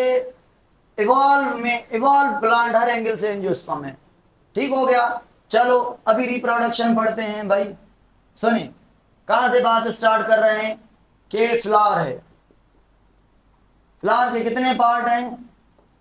इवॉल्व प्लांट हर एंगल से एंजियोस्पर्म है। ठीक हो गया। चलो अभी रिप्रोडक्शन पढ़ते हैं भाई। सुनिए, कहां से बात स्टार्ट कर रहे हैं कि फ्लावर है। फ्लावर के कितने पार्ट हैं?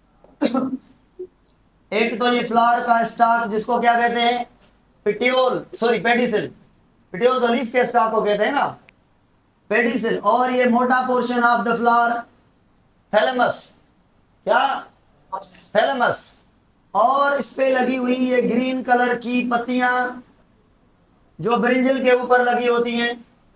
एक तो ये फ्लावर का स्टाक जिसको क्या कहते हैं, पिटियोल, सॉरी पेडिसिल, पिटियोल तो लीफ के स्टाक को कहते हैं ना, पेडिसिल। और ये मोटा portion of the flower thalamus, क्या, थैलेमस। और इस पे लगी हुई ये ग्रीन कलर की पत्तियां जो ब्रिंजल के ऊपर लगी होती हैं।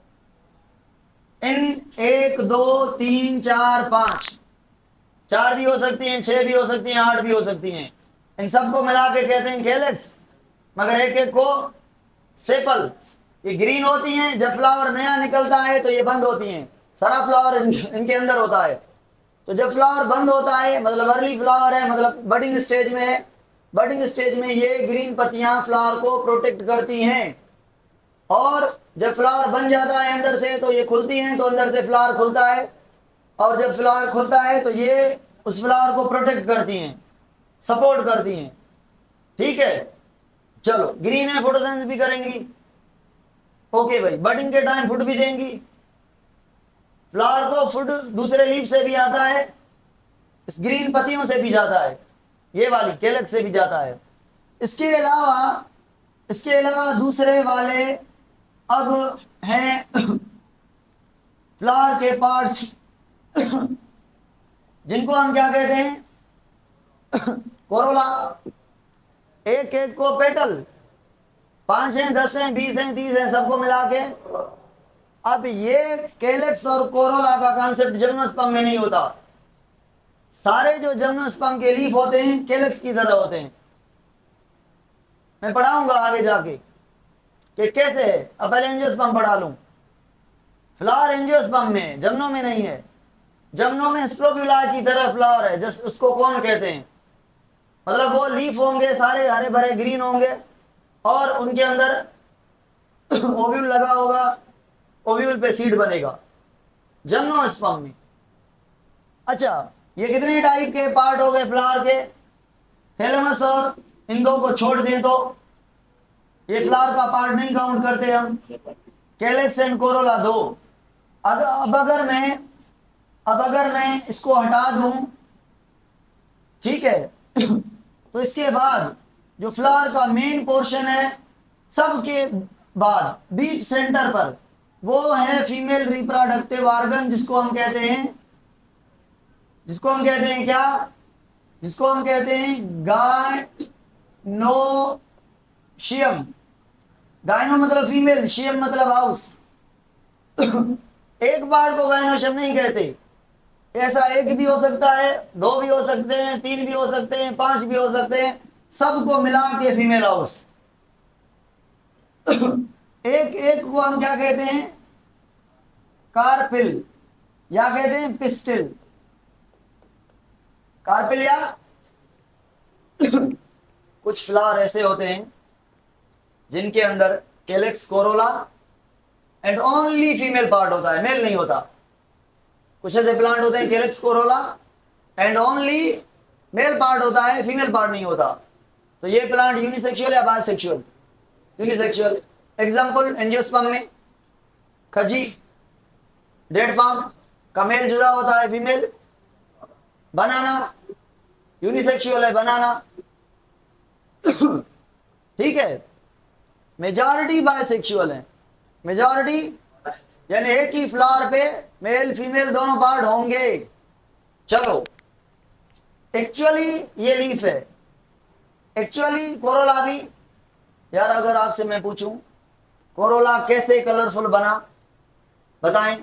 इन 1 2 3 4 5, 4 भी हो सकती हैं, 6 भी हो सकती हैं, 8 भी हो सकती हैं। इन सबको मिला के कहते हैं कैलेक्स, मगर एक एक को सेपल। ये ग्रीन होती हैं, जब फ्लावर नया निकलता है तो ये बंद होती हैं, सारा फ्लावर इनके अंदर होता है। तो जब फ्लावर बंद होता है मतलब अर्ली फ्लावर है, मतलब बडिंग स्टेज में है, बडिंग स्टेज में ये ग्रीन पत्तियां फ्लावर को प्रोटेक्ट करती हैं। और जब फ्लावर बन जाता है अंदर से तो ये खुलती हैं, तो अंदर से फ्लावर खुलता है, और जब फ्लावर खुलता है तो ये उस फ्लावर को प्रोटेक्ट करती हैं, सपोर्ट करती हैं। ठीक है, चलो ग्रीन है, फोटोसेंस भी करेंगी, ओके भाई। बडिंग के टाइम फूड भी देंगी। फ्लावर को फूड दूसरे लीफ से भी आता है, इस ग्रीन पत्तियों से भी जाता है, ये वाली कैलेक्स से भी जाता है। इसके अलावा दूसरे वाले अब हैं फ्लावर के पार्ट्स जिनको हम क्या कहते हैं, कोरोला। एक एक को पेटल 5 हैं, 10 हैं, 20 हैं, 30 हैं, सबको मिला के। अब ये कैलेक्स और कोरोला का कॉन्सेप्ट जिम्नोस्पर्म में नहीं होता। सारे जो जिम्नोस्पर्म के लीफ होते हैं कैलेक्स की तरह होते हैं। मैं पढ़ाऊंगा आगे जाके कि कैसे है। अब पहले एंजियोस्पर्म पढ़ा लूं। फ्लावर एंजियोस्पर्म में, जम्नो में नहीं है। जम्नो में स्ट्रोब्यूला की तरह फ्लावर है, जस्ट उसको कौन कहते हैं, मतलब वो लीफ होंगे सारे हरे भरे ग्रीन होंगे, और उनके अंदर ओव्यूल लगा होगा, ओव्यूल पे सीड बनेगा जिम्नोस्पर्म में। अच्छा, ये कितने टाइप के पार्ट हो गए फ्लावर के, थैलेमस और इन दो को छोड़ दें तो ये फ्लावर का पार्ट नहीं काउंट करते हम। Calyx and corolla 2। अब अगर मैं इसको हटा दूं, ठीक है, तो इसके बाद जो फ्लावर का मेन पोर्शन है, सबके बाद बीच सेंटर पर वो है फीमेल रिप्रोडक्टिव ऑर्गन, जिसको हम कहते हैं क्या, जिसको हम कहते हैं गायनोशियम। गायनो मतलब फीमेल, शियम मतलब हाउस। एक पार्ट को गायनोशियम नहीं कहते। ऐसा एक भी हो सकता है, 2 भी हो सकते हैं, 3 भी हो सकते हैं, 5 भी हो सकते हैं, सबको मिला के फीमेल हाउस। एक एक को हम क्या कहते हैं, कार्पिल, या कहते हैं पिस्टिल। कार्पिल या कुछ फ्लावर ऐसे होते हैं जिनके अंदर calyx, corolla and only female part होता है, मेल नहीं होता। कुछ ऐसे प्लांट होते हैं calyx, corolla and only male part होता है, फीमेल पार्ट नहीं होता। तो ये प्लांट यूनिसेक्सुअल या बायसेक्सुअल, यूनिसेक्सुअल। एग्जांपल एंजियोस्पर्म में खजी, डेड पाम का मेल जुदा होता है, फीमेल। बनाना यूनिसेक्सुअल है, बनाना। ठीक है, मेजॉरिटी बायसेक्सुअल है। मेजॉरिटी यानी एक ही फ्लावर पे मेल फीमेल दोनों पार्ट होंगे। चलो, एक्चुअली ये लीफ है, एक्चुअली कोरोला भी। यार अगर आपसे मैं पूछूं कोरोला कैसे कलरफुल बना, बताएं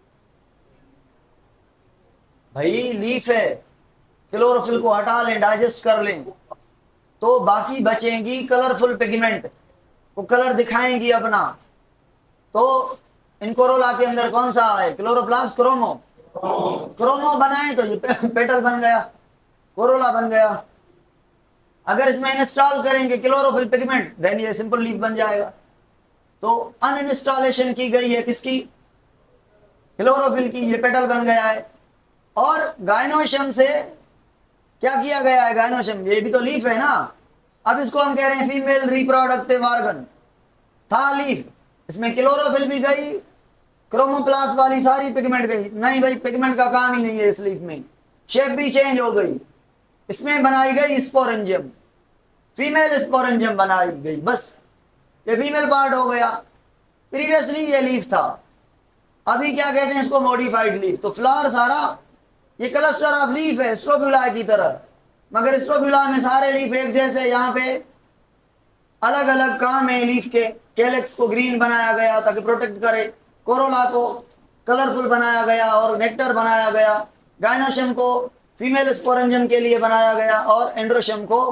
भाई। लीफ है, क्लोरोफिल को हटा लें, डाइजेस्ट कर लें, तो बाकी बचेंगी कलरफुल पिगमेंट, वो कलर दिखाएंगी अपना। तो इन कोरोला के अंदर कौन सा है, क्लोरोप्लास्ट, क्रोमो। क्रोमो बनाए तो ये पेटल बन गया, कोरोला बन गया। अगर इसमें इंस्टॉल करेंगे क्लोरोफिल पिगमेंट, देन ये सिंपल लीफ बन जाएगा। तो अनइंस्टॉलेशन की गई है किसकी, क्लोरोफिल की, ये पेटल बन गया है। और गायनोशियम से क्या किया गया है, गायनोशियम ये भी तो लीफ है ना। अब इसको हम कह रहे हैं फीमेल रिप्रोडक्टिव ऑर्गन। था लीफ, इसमें क्लोरोफिल भी गई, क्रोमोप्लास्ट वाली सारी पिगमेंट गई। नहीं भाई, पिगमेंट का काम ही नहीं है इस लीफ में, शेप भी चेंज हो गई। इसमें बनाई गई स्पोरेंजियम, फीमेल स्पोरेंजियम बनाई गई, बस ये फीमेल पार्ट हो गया। प्रीवियसली ये लीफ था, अभी क्या कहते हैं इसको, मॉडिफाइड लीफ। तो फ्लावर सारा ये क्लस्टर ऑफ लीफ है स्ट्रोबियुला की तरह, मगर स्ट्रोबियुला में सारे लीफ एक जैसे, यहाँ पे अलग अलग काम है लीफ के। कैलेक्स को ग्रीन बनाया गया ताकि प्रोटेक्ट करे, कोरोला को कलरफुल बनाया गया और नेक्टर बनाया गया, गाइनोशियम को फीमेल स्पोरेंजियम के लिए बनाया गया और एंड्रोशियम को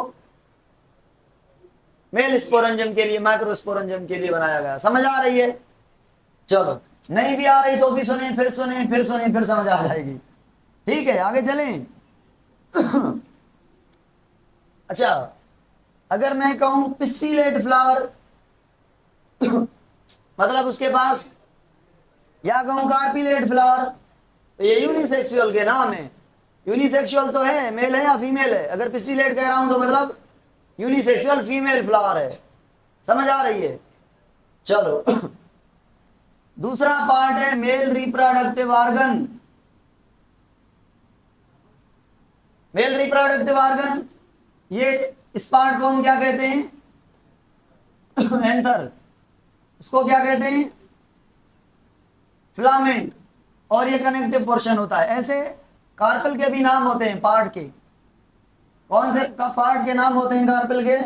मेल स्पोरेंजियम के लिए, माइक्रोस्पोरेंजियम के लिए बनाया गया। समझ आ रही है? चलो, नहीं भी आ रही तो भी सुने, फिर सुने, फिर सुने, फिर समझ आ जाएगी। ठीक है, आगे चलें। अच्छा, अगर मैं कहूं पिस्टिलेट फ्लावर मतलब उसके पास, या कहूं कार्पिलेट फ्लावर, तो ये यूनिसेक्सुअल के नाम है। यूनिसेक्सुअल तो है, मेल है या फीमेल है। अगर पिस्टिलेट कह रहा हूं तो मतलब यूनिसेक्सुअल फीमेल फ्लावर है। समझ आ रही है? चलो, दूसरा पार्ट है male reproductive organ. Male reproductive organ, ये इस पार्ट को हम क्या कहते हैं? एंथर। इसको क्या कहते हैं? फिलामेंट। और ये कनेक्टिव पोर्शन होता है। ऐसे कार्पेल के भी नाम होते हैं पार्ट के। कौन से पार्ट के नाम होते हैं कार्पेल के?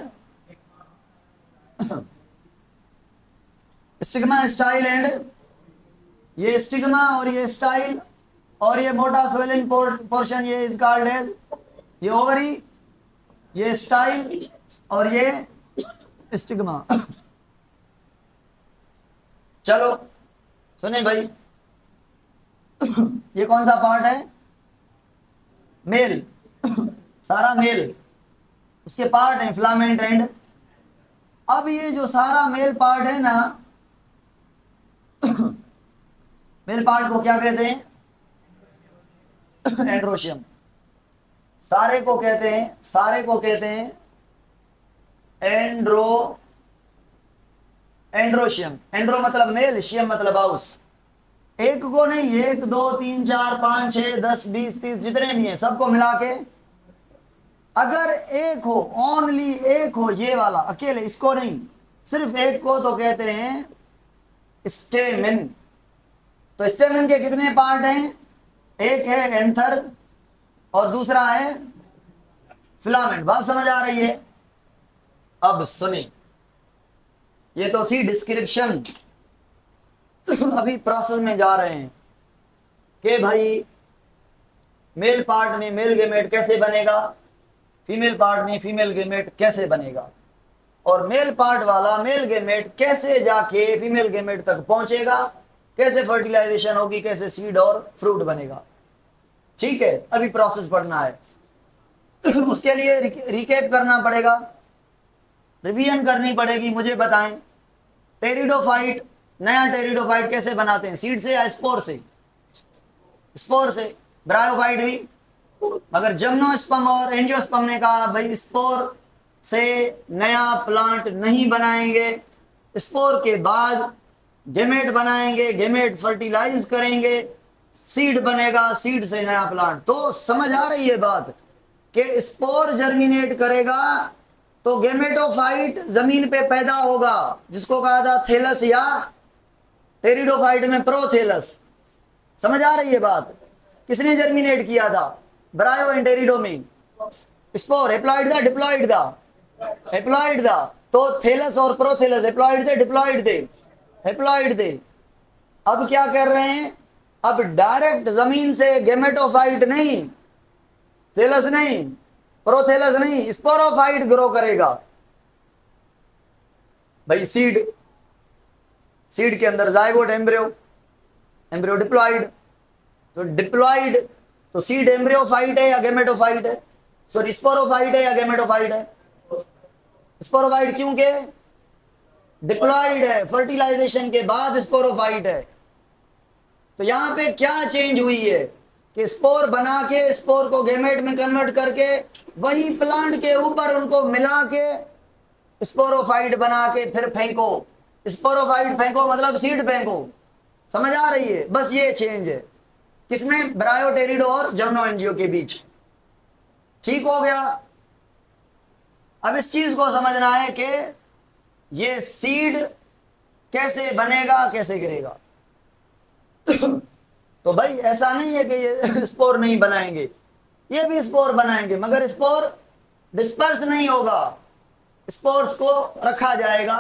स्टिग्मा, स्टाइल एंड, ये स्टिग्मा और ये स्टाइल और ये मोटा स्वेलिंग पोर्शन, ये इज कॉल्ड एज, ये ओवरी, ये स्टाइल और ये स्टिग्मा। चलो सुने भाई, ये कौन सा पार्ट है? मेल, सारा मेल, उसके पार्ट है फिलामेंट एंड। अब ये जो सारा मेल पार्ट है ना, मेल पार्ट को क्या कहते हैं? एंड्रोशियम। सारे को कहते हैं, सारे को कहते हैं एंड्रोशियम। एंड्रो मतलब मेल, शियम मतलब हाउस। एक को नहीं, 1 2 3 4 5 6 10 20 30 जितने भी हैं सबको मिला के, अगर एक हो, ओनली एक हो, ये वाला अकेले, इसको नहीं, सिर्फ एक को, तो कहते हैं स्टेमिन। तो स्टेमिन के कितने पार्ट हैं? एक है एंथर और दूसरा है फिलामेंट। बात समझ आ रही है? अब सुनी, ये तो थी डिस्क्रिप्शन। अभी प्रोसेस में जा रहे हैं कि भाई मेल पार्ट में मेल गेमेट कैसे बनेगा, फीमेल पार्ट में फीमेल गेमेट कैसे बनेगा, और मेल पार्ट वाला मेल गेमेट कैसे जाके फीमेल गेमेट तक पहुंचेगा, कैसे फर्टिलाइजेशन होगी, कैसे सीड और फ्रूट बनेगा। ठीक है, अभी प्रोसेस पढ़ना है। उसके लिए रिकैप करना पड़ेगा, रिवीजन करनी पड़ेगी। मुझे बताएं, टेरिडोफाइट, नया टेरिडोफाइट कैसे बनाते हैं? सीड से या स्पोर से? स्पोर से। ब्रायोफाइट भी, मगर जिम्नोस्पर्म और एंजियोस्पर्म ने कहा भाई स्पोर से नया प्लांट नहीं बनाएंगे, स्पोर के बाद गेमेट बनाएंगे, गेमेट फर्टिलाइज करेंगे, सीड बनेगा, सीड से नया प्लांट। तो समझ आ रही है बात कि स्पोर जर्मिनेट करेगा तो गेमेटोफाइट जमीन पे पैदा होगा, जिसको कहा था थैलस, या टेरिडोफाइट में प्रोथैलस। समझ आ रही है बात? किसने जर्मिनेट किया था? ब्रायो एंड टेरिडो में स्पोर, एप्लॉइड था, डिप्लॉइड था? एप्लॉइड था। तो थैलस और प्रोथैलस एप्लॉइड थे, डिप्लॉइड थे? एप्लॉइड थे। अब क्या कर रहे हैं? अब डायरेक्ट जमीन से गेमेटोफाइट नहीं, थैलस नहीं, प्रोथैलस नहीं, स्पोरोफाइट ग्रो करेगा भाई। सीड, सीड के अंदर जाइगोट, एम्ब्रियो, एम्ब्रियो डिप्लॉइड। तो डिप्लॉइड, तो सीड एम्ब्रियोफाइट है या गेमेटोफाइट है? सॉरी, स्पोरोफाइट है या गेमेटोफाइट है? स्पोरोफाइट, क्योंकि डिप्लॉइड है, फर्टिलाइजेशन के बाद स्पोरोफाइट है। तो यहां पे क्या चेंज हुई है कि स्पोर बना के, स्पोर को गेमेट में कन्वर्ट करके वही प्लांट के ऊपर उनको मिला के स्पोरोफाइट बना के फिर फेंको। स्पोरोफाइट फेंको मतलब सीड फेंको। समझ आ रही है? बस ये चेंज है किसमें? ब्रायोटेरिडो और जर्मनो एंजियो के बीच। ठीक हो गया। अब इस चीज को समझना है कि ये सीड कैसे बनेगा, कैसे गिरेगा। तो भाई ऐसा नहीं है कि ये स्पोर नहीं बनाएंगे, ये भी स्पोर बनाएंगे, मगर स्पोर डिस्पर्स नहीं होगा, स्पोर्स को रखा जाएगा।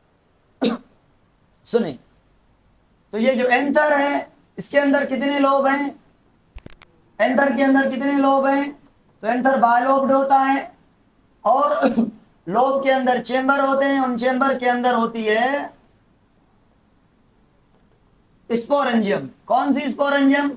सुने, तो ये जो एंथर है इसके अंदर कितने लोब हैं? एंथर के अंदर कितने लोब हैं? तो एंथर बायलोब्ड होता है और लोब के अंदर चेंबर होते हैं, उन चेंबर के अंदर होती है स्पोरेंजियम। कौन सी स्पोरेंजियम?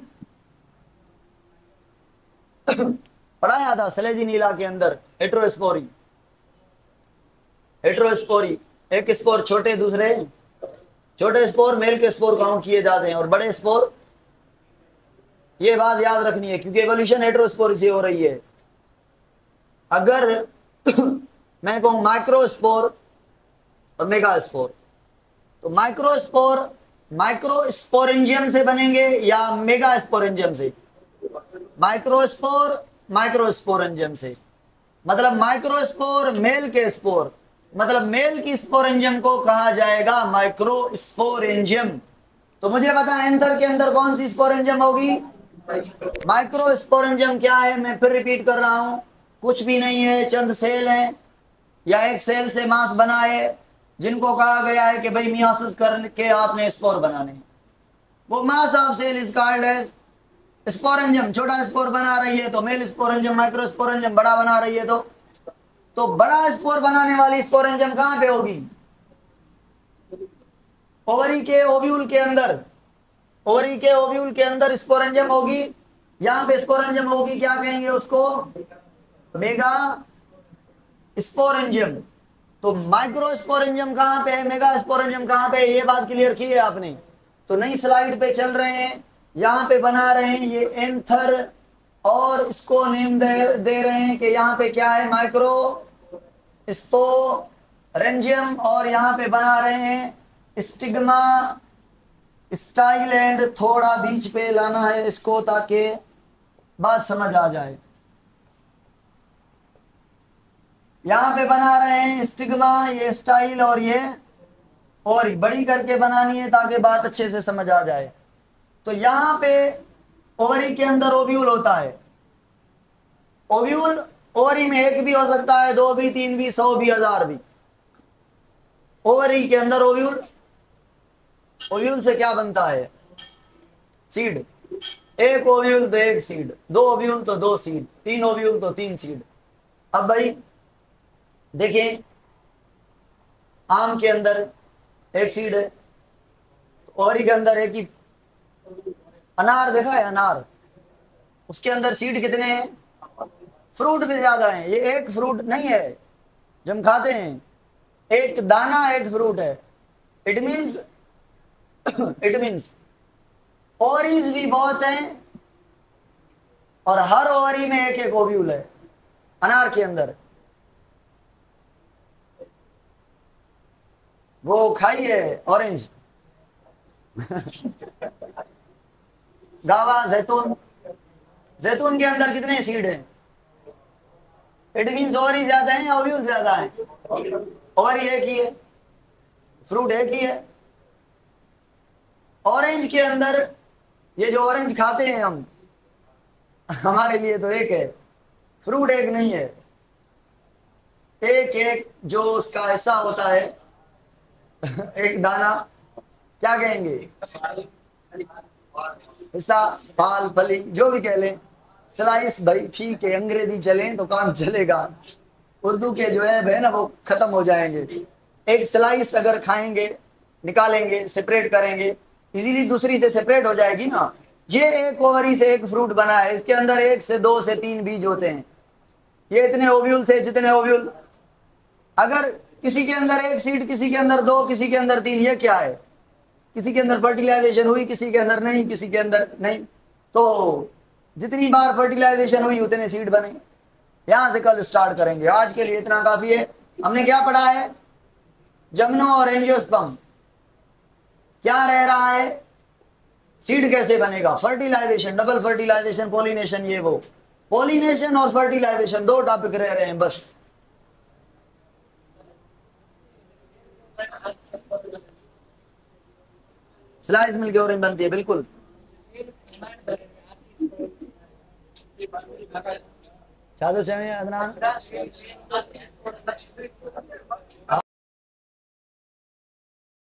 पढ़ाया था सलेजी नीला के अंदर, हेट्रोस्पोरी। हेट्रोस्पोरी, एक स्पोर छोटे, दूसरे छोटे स्पोर मेल के स्पोर काउंट किए जाते हैं और बड़े स्पोर, ये बात याद रखनी है क्योंकि एवोल्यूशन हेट्रोस्पोरी से हो रही है। अगर मैं कहूं माइक्रोस्पोर और मेगास्पोर, तो माइक्रोस्पोर माइक्रोस्पोरेंजियम से बनेंगे या मेगास्पोरेंजियम से? माइक्रोस्पोर माइक्रोस्पोरेंजियम से। मतलब माइक्रोस्पोर मेल के स्पोर, मतलब मेल की स्पोरेंजियम को कहा जाएगा माइक्रोस्पोरेंजियम। तो मुझे बता एंथर के अंदर कौन सी स्पोरेंजियम होगी? माइक्रोस्पोरेंजियम। क्या है, मैं फिर रिपीट कर रहा हूं, कुछ भी नहीं है, चंद सेल हैं या एक सेल से मांस बना है जिनको कहा गया है कि भाई मियासिस करके आपने स्पोर बनाने। वो mass of cell is called as sporangium. छोटा स्पोर बना रही है तो मेल स्पोरेंजियम, माइक्रोस्पोरेंजियम बड़ा बना रही है तो बड़ा स्पोर बनाने वाली स्पोरेंजियम कहां पे होगी? ओवरी के ओव्यूल के अंदर। ओवरी के ओव्यूल के अंदर स्पोरेंजियम होगी। यहां पे स्पोरेंजियम होगी, क्या कहेंगे उसको? Mega sporangium. तो माइक्रोस्पोरेंजियम कहां पे है, मेगा स्पोरेंजियम कहां पे है, ये बात क्लियर की है आपने? तो नई स्लाइड पे चल रहे हैं, यहां पे बना रहे हैं ये एंथर और इसको नेम दे रहे हैं कि यहाँ पे क्या है? Microsporangium. और यहाँ पे बना रहे हैं स्टिग्मा स्टाइल एंड। थोड़ा बीच पे लाना है इसको ताकि बात समझ आ जाए। यहाँ पे बना रहे हैं स्टिग्मा, ये स्टाइल और ये और बड़ी करके बनानी है ताकि बात अच्छे से समझ आ जाए। तो यहाँ पे ओवरी के अंदर ओव्यूल होता है। ओव्यूल ओवरी में एक भी हो सकता है, दो भी, तीन भी, 100 भी, 1000 भी। ओवरी के अंदर ओव्यूल, ओव्यूल से क्या बनता है? सीड। एक ओव्यूल तो एक सीड, दो ओव्यूल तो दो सीड, तीन ओव्यूल तो तीन सीड। अब भाई देखिए, आम के अंदर एक सीड है, ओवरी के अंदर एक ही। अनार देखा है? अनार, उसके अंदर सीड कितने हैं? फ्रूट भी ज्यादा है। ये एक फ्रूट नहीं है जो हम खाते हैं, एक दाना एक फ्रूट है। इट मीन्स ओवरीज भी बहुत हैं और हर ओवरी में एक एक ओव्यूल है। अनार के अंदर वो खाइए ऑरेंज, गावा, जैतून। जैतून के अंदर कितने सीड हैं? इट मीन्स ओवरी ज्यादा है या ओव्यूल ज्यादा है? ओवरी एक ही है, फ्रूट एक ही है। ऑरेंज के अंदर, ये जो ऑरेंज खाते हैं हम, हमारे लिए तो एक है, फ्रूट एक नहीं है। एक एक जो उसका हिस्सा होता है, एक दाना, क्या कहेंगे? हिस्सा, फाल, फली, जो भी कह लें, स्लाइस। भाई ठीक है, अंग्रेजी चलें तो काम चलेगा, उर्दू के जो है ना वो खत्म हो जाएंगे। एक स्लाइस अगर खाएंगे, निकालेंगे, सेपरेट करेंगे, इजीली दूसरी से सेपरेट हो जाएगी ना। ये एक ओवरी से एक फ्रूट बना है, इसके अंदर 1 से 2 से 3 बीज होते हैं। ये इतने ओव्यूल थे, जितने ओव्यूल। अगर किसी के अंदर एक सीड, किसी के अंदर 2, किसी के अंदर 3, ये क्या है? किसी के अंदर फर्टिलाइजेशन हुई, किसी के अंदर नहीं, किसी के अंदर नहीं। तो जितनी बार फर्टिलाइजेशन हुई उतने सीड बने। यहां से कल स्टार्ट करेंगे, आज के लिए इतना काफी है। हमने क्या पढ़ा है? जम्नो और एंजियोस्पर्म। क्या रह रहा है? सीड कैसे बनेगा? फर्टिलाइजेशन, डबल फर्टिलाइजेशन, पॉलिनेशन, ये वो। पॉलिनेशन और फर्टिलाइजेशन 2 टॉपिक रह रहे हैं बस। स्लाइस मिलके ऑरेंज बनती है बिल्कुल। चादर चाहिए अदनान।